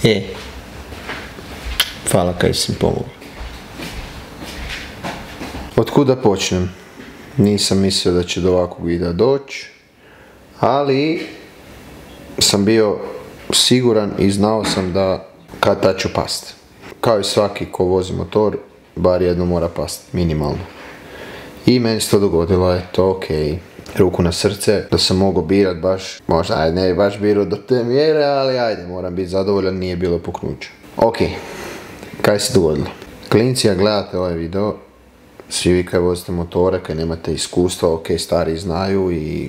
Hvala kaj si mi pomogao. Otkud da počnem? Nisam mislio da će do ovakvog videa doći, ali sam bio siguran i znao sam da kad tad ću past. Kao i svaki ko vozi motor, bar jedno mora past, minimalno. I meni se to dogodilo, eto, okej. Ruku na srce, da sam mogao birat baš, možda ajde ne baš birao do te mjere, ali ajde, moram biti zadovoljan, nije bilo puknuća. Okej, kaj se dogodilo? Klinci, ja gledate ovaj video, svi vi kaj vozite motore, kaj nemate iskustva, okej, stari znaju i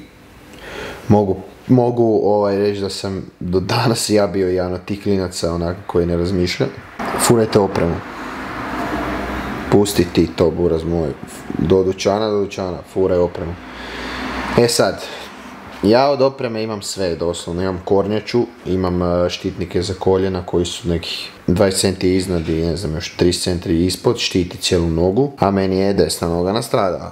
mogu reći da sam do danas ja bio jedan od tih klinaca onako koji ne razmišlja. Furajte opremu. Pusti ti to, buraz moj, do dućana, furaj opremu. E sad, ja od opreme imam sve doslovno, imam kornjaču, imam štitnike za koljena koji su nekih 20 cm iznad i ne znam još 30 cm ispod, štiti cijelu nogu, a meni je desna noga nastradala.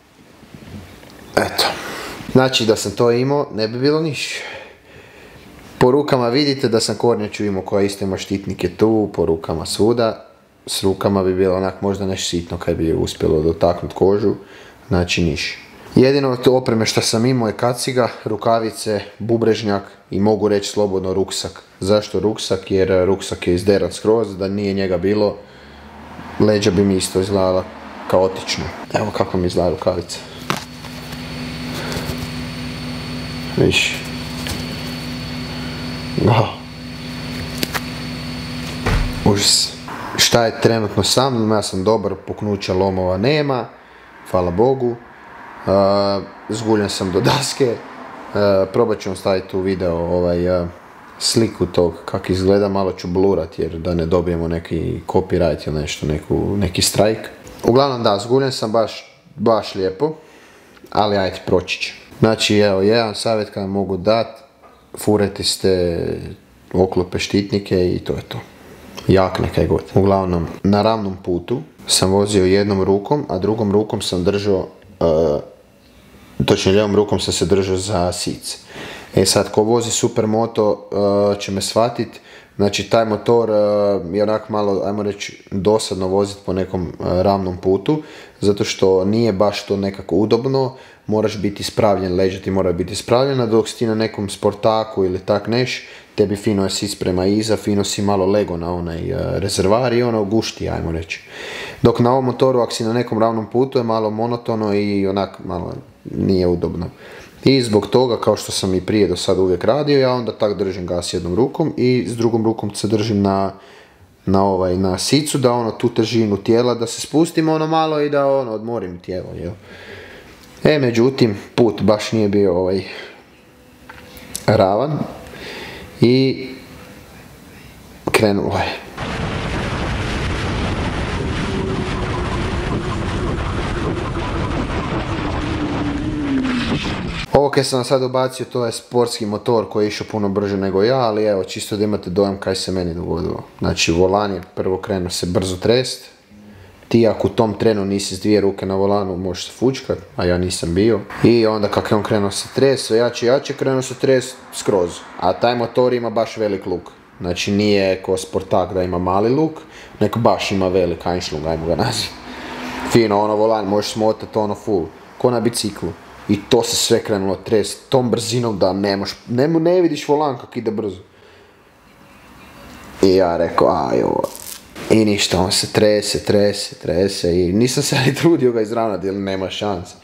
Eto. Znači da sam to imao, ne bi bilo niš. Po rukama vidite da sam kornjaču imao koja isto ima štitnike tu, po rukama svuda. S rukama bi bilo onak možda nešto sitno kad bi uspjelo dotaknut kožu, znači niš. Jedino od opreme što sam imao je kaciga, rukavice, bubrežnjak i mogu reći slobodno ruksak. Zašto ruksak? Jer ruksak je izderan skroz, da nije njega bilo, leđa bi mi isto izgledala kaotično. Evo kako mi izgleda rukavica. Viš. Užas. Šta je trenutno sa mnom? Ja sam dobar, puknuća lomova nema, hvala Bogu. Zguljen sam do daske. Probat ću vam staviti u video sliku tog kako izgleda, malo ću blurat jer da ne dobijemo neki copyright ili nešto, neki strajk. Uglavnom da, zguljen sam baš lijepo, ali ajde, proći će. Znači evo, jedan savjet kada mogu dat, furajte ste oklope, štitnike i to je to. Jakne kaj god. Uglavnom, na ravnom putu sam vozio jednom rukom, a drugom rukom sam držao, točnije lijevom rukom sam se držao za sic. E sad, ko vozi supermoto će me shvatit, znači taj motor je onak malo, ajmo reći, dosadno voziti po nekom ravnom putu, zato što nije baš to nekako udobno, moraš biti ispravljen, leđa ti mora biti ispravljena, dok si ti na nekom sportaku ili tak neš, tebi fino je sic prema iza, fino si malo lego na onaj rezervar i ono gušti, ajmo reći. Dok na ovom motoru, ako si na nekom ravnom putu, je malo monotono i onak malo nije udobno. I zbog toga, kao što sam i prije do sada uvijek radio, ja onda tak držim gas jednom rukom i s drugom rukom se držim na sicu, da ono tu težinu tijela, da se spustim ono malo i da ono odmorim tijelo, jel? Međutim, put baš nije bio ravan i krenulo je. Ovo kaj sam vam sad ubacio, to je sportski motor koji je išao puno brže nego ja, ali evo, čisto da imate dojam kaj se meni dogodilo. Znači, volan je prvo krenuo se brzo trest. Ti ako u tom trenu nisi s dvije ruke na volanu, možeš se fučkat, a ja nisam bio. I onda kako je on krenuo se trest, sve jače i jače, krenuo se trest skroz. A taj motor ima baš velik luk. Znači, nije ko sportak da ima mali luk, nego baš ima velik Einschlung, ajmo ga nazvati. Fino, ono volan, možeš smotati ono full, ko na biciklu. I to se sve krenulo trest tom brzinom da ne vidiš volan kako ide brzo. I ja rekao, i ništa, on se trese i nisam se ni trudio ga izravnati jer nema šanse.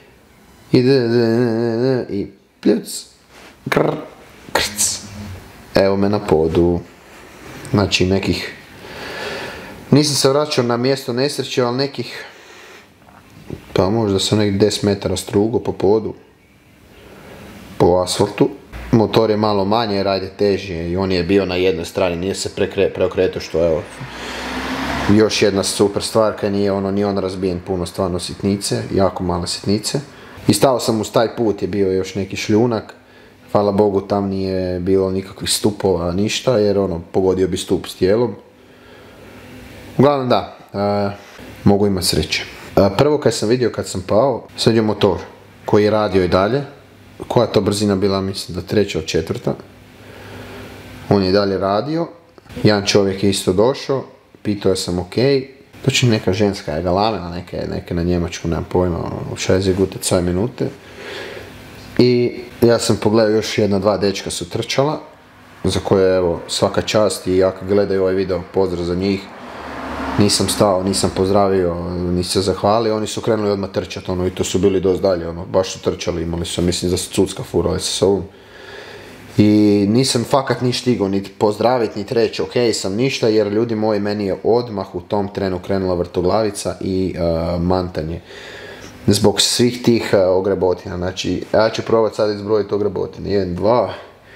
I pljuc, krc. Evo me na podu. Znači nekih, nisam se vraćao na mjesto nesreće, ali nekih, pa možda sam nekih 10 metara strugo po podu, po asfaltu. Motor je malo manje jer ajde teži i on je bio na jednoj strani, nije se preokretao što evo. Još jedna super stvar, kaj nije ni on razbijen puno, stvarno sitnice, jako male sitnice. I stao sam uz taj put, je bio još neki šljunak. Hvala Bogu tam nije bilo nikakvih stupova, ništa, jer pogodio bi stup s tijelom. Uglavnom da, mogu imati sreće. Prvo kad sam vidio kad sam pao, sad je motor koji je radio i dalje. Koja to brzina bila, mislim da 3. od 4. On je dalje radio. Jedan čovjek je isto došao, pitao sam ok, točno neka ženska je galamena, neke na njemačku, nemam pojma, šajze gute 2 minute. I ja sam pogledao, još 1-2 dečka su trčala, za koje evo svaka čast i ako gledaju ovaj video, pozdrav za njih. Nisam stao, nisam pozdravio, nisam zahvalio, oni su krenuli odmah trčati, i to su bili dosta dalje, baš su trčali, imali su, mislim da su cucka furali sa sobom. I nisam fakat ni stigao, niti pozdraviti, niti reći ok sam ništa, jer ljudi moji, meni je odmah u tom trenu krenula vrtoglavica i mantanje. Zbog svih tih ogrebotina, znači ja ću probati sad izbrojiti ogrebotine. 1, 2,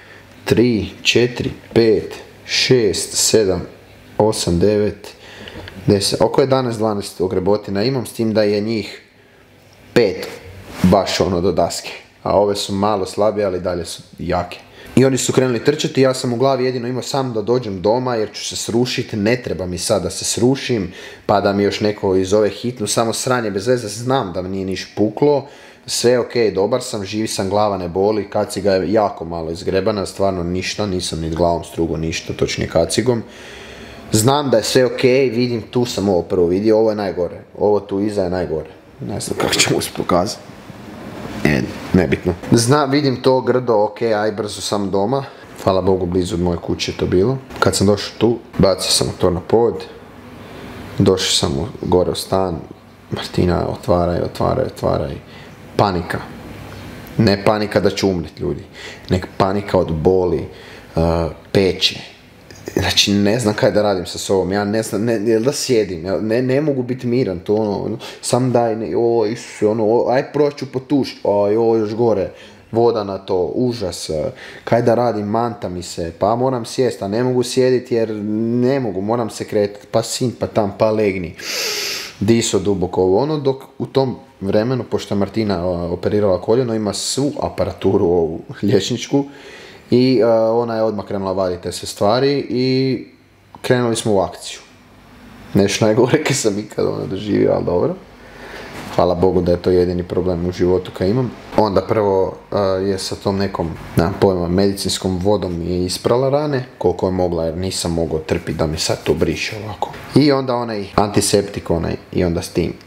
3, 4, 5, 6, 7, 8, 9, 10, oko 11-12 ogrebotina imam, s tim da je njih 5 baš do daske, a ove su malo slabije, ali dalje su jake. I oni su krenuli trčati, ja sam u glavi jedino imao sam da dođem doma jer ću se srušiti, ne treba mi sad da se srušim, pa da mi još neko iz ove hitnu, samo sranje bez veze, znam da mi nije niš puklo, sve ok, dobar sam, živ sam, glava ne boli, kaciga je jako malo izgrebana, stvarno ništa, nisam ni glavom strugo ništa, točnije kacigom. Znam da je sve ok, vidim, tu sam ovo prvo vidio, ovo je najgore, ovo tu iza je najgore, ne znam kako ćemo se pokazati. Nebitno. Vidim to grdo, ok, aj brzo sam doma. Hvala Bogu, blizu od moje kuće je to bilo. Kad sam došao tu, bacio sam motor na pod. Došao sam gore u stan. Martina, otvaraj. Panika. Ne panika da ću umret, ljudi. Nek panika od boli, peče. Znači, ne znam kaj da radim sa sobom, ja ne znam, jel da sjedim, ne mogu biti miran, to sam daj, Isuse, aj proću potušiti, još gore, voda na to, užas, kaj da radim, manta mi se, pa moram sjesti, a ne mogu sjediti jer ne mogu, moram se kretati, pa sin, pa tam, pa legni, diso duboko, dok u tom vremenu, pošto je Martina operirala koljeno, ima svu aparaturu ovu liječničku, i ona je odmah krenula vaditi te sve stvari i krenuli smo u akciju. Nešto najgore kad sam ikad doživio, ali dobro. Hvala Bogu da je to jedini problem u životu kad imam. Onda prvo je sa tom nekom, nemam pojma, medicinskom vodom je isprala rane, koliko je mogla jer nisam mogao trpiti da mi sad to briše ovako. I onda onaj antiseptik i onda s tim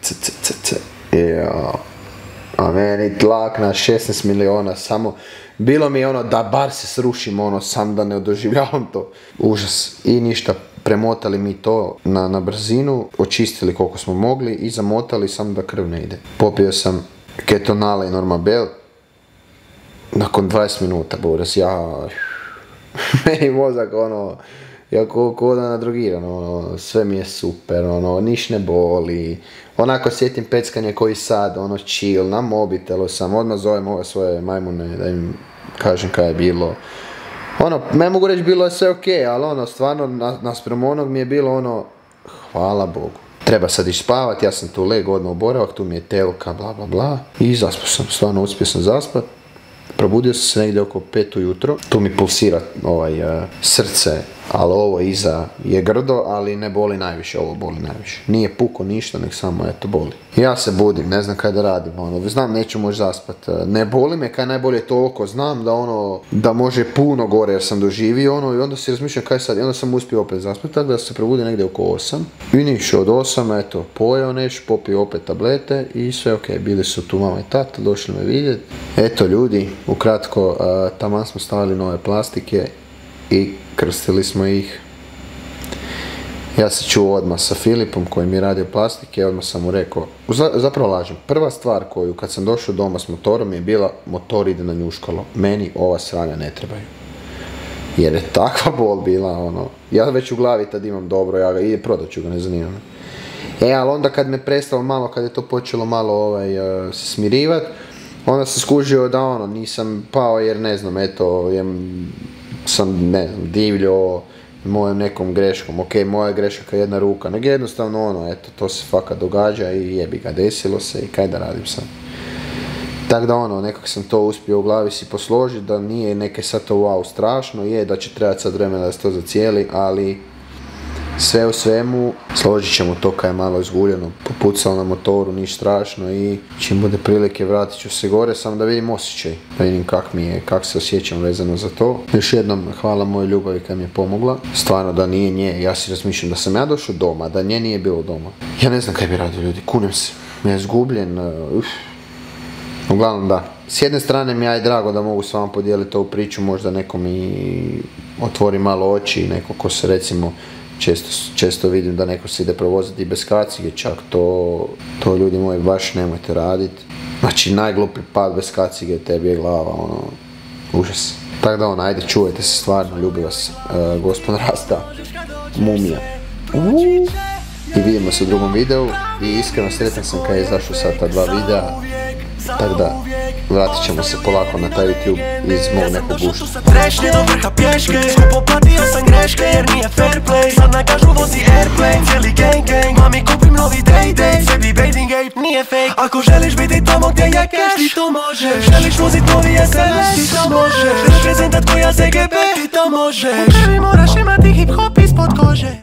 a meni tlak na 16 miliona, samo bilo mi je da bar se srušim, sam da ne doživljavam to. Užas. I ništa, premotali mi to na brzinu, očistili koliko smo mogli i zamotali samo da krv ne ide. Popio sam ketonale i Normabel, nakon 20 minuta, boras, meni mozak, ja ko da nadrogiran, sve mi je super, niš ne boli, onako sjetim peckanje koji sad, chill, na mobitelu sam, odmah zovem ove svoje majmune da im kažem kaj je bilo. Ne mogu reći bilo je sve ok, ali stvarno naspram onog mi je bilo hvala Bogu. Treba sad ići spavati, ja sam tu lego odmah u boravak, tu mi je telka, bla bla bla, i zaspao sam, stvarno uspio sam zaspat. Probudio sam se negdje oko 5 ujutro, tu mi pulsira srce, ali ovo iza je grdo, ali ne boli najviše, ovo boli najviše. Nije puko ništa, nek samo boli. Ja se budim, ne znam kaj da radim, znam neću moći zaspat, ne boli me kaj najbolje toliko, znam da može puno gore jer sam doživio i onda si razmišljam kaj sad, i onda sam uspio opet zaspat, tako da se probudio negdje oko 8. I niš, od 8, pojeo neš, popio opet tablete i sve ok, bili su tu mama i tata, došli me vidjeti. Eto ljudi, ukratko, taman smo stavili nove plastike i krstili smo ih. Ja se čuo odmah sa Filipom koji mi je radio plastike, odmah sam mu rekao, zapravo lažem, prva stvar koju kad sam došao doma s motorom je bila motor ide na njuškalo, meni ova sranja ne trebaju. Jer je takva bol bila, ja već u glavi tad imam dobro, ja ga prodat ću ga, ne zanima me. Ali onda kad me prestalo malo, kad je to počelo malo se smirivat, onda sam skužio da nisam pao jer ne znam, sam divljo mojom nekom greškom, ok, moja greška je jedna ruka, nego jednostavno to se fakat događa i jebi ga, desilo se i kaj da radim sad. Tako da nekako sam to uspio u glavi si posložiti, da nije neke sad to wow strašno, je da će trebati sad vremena da se to zacijeli, ali sve u svemu, složit ćemo to kad je malo izguljeno, popucalo na motoru, niš strašno i čim bude prilike vratit ću se gore, samo da vidim osjećaj, da vidim kak se osjećam vezano za to. Još jednom hvala mojoj ljubavi kad mi je pomogla, stvarno da nije nje, ja si razmišljam da sam ja došao doma, da nje nije bilo doma. Ja ne znam kaj bi radio ljudi, kunem se, ja je izgubljen, uglavnom da. S jedne strane mi je drago da mogu s vama podijeliti ovu priču, možda neko mi otvori malo oči, neko ko se recimo često vidim da neko se ide provoziti bez kacige, čak to ljudi moji baš nemojte raditi. Znači najgluplji pad bez kacige, tebi je glava, užas. Tako da ajde čuvajte se stvarno, ljubi vas Gospon Rasta, Mumija. I vidimo se u drugom videu i iskreno sretan sam kad je izašao sad ta 2 videa. Tako da, vratit ćemo se polako na taj YouTube iz mog nekog gušta. Trešnje do vrha pješke, skupo platio sam greške jer nije fair play. Sad na kažu vozi airplane, cijeli gang, mami kupim novi day, sebi bathing ape nije fake. Ako želiš biti tamo gdje je cash, ti to možeš. Želiš vozit novi SLS, ti to možeš. Reprezentat koja ZGB, ti to možeš. U krvi moraš imati hip hop ispod kože.